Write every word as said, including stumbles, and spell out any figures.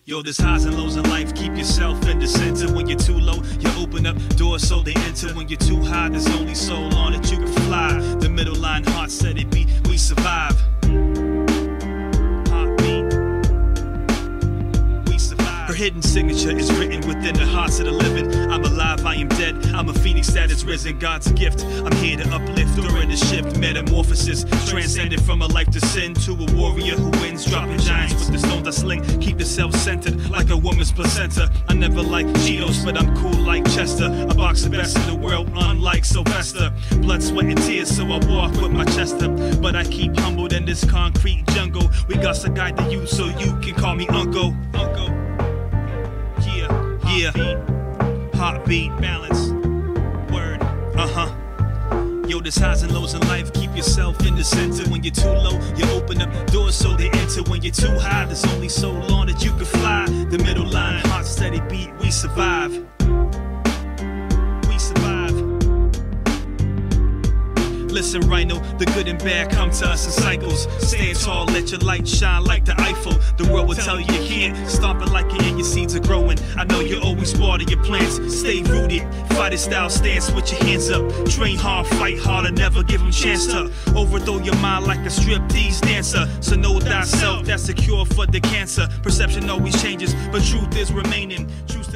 Yo, there's highs and lows in life, keep yourself in the center. When you're too low, you open up doors so they enter. When you're too high, there's only so long that you can fly. The middle line, heart steady beat, we survive. Her hidden signature is written within the hearts of the living. I'm alive, I am dead, I'm a phoenix that is risen, God's gift. I'm here to uplift during the shift, metamorphosis. Transcended from a life to sin to a warrior who wins, dropping giants with the stones I sling. Keep the self-centered like a woman's placenta. I never like Cheetos, but I'm cool like Chester. I box the best in the world, unlike Sylvester. Blood, sweat, and tears, so I walk with my chest up. But I keep humbled in this concrete jungle. We got to guide the youth, so you can call me Uncle. Uncle. Yeah, heartbeat, balance, word, uh-huh. Yo, there's highs and lows in life, keep yourself in the center. When you're too low, you open up doors so they enter. When you're too high, there's only so long that you can fly. The middle line, heart steady beat, we survive. We survive. Listen, Rhino, the good and bad come to us in cycles. Stand tall, let your light shine like the Eiffel. The world will tell you you can't. Stomp it like it and your seeds are growing. I know you're always water your plants. Stay rooted, fighter style stance with your hands up. Train hard, fight harder, never give them chance to overthrow your mind like a striptease dancer. So know thyself, that's the cure for the cancer. Perception always changes, but truth is remaining. Truth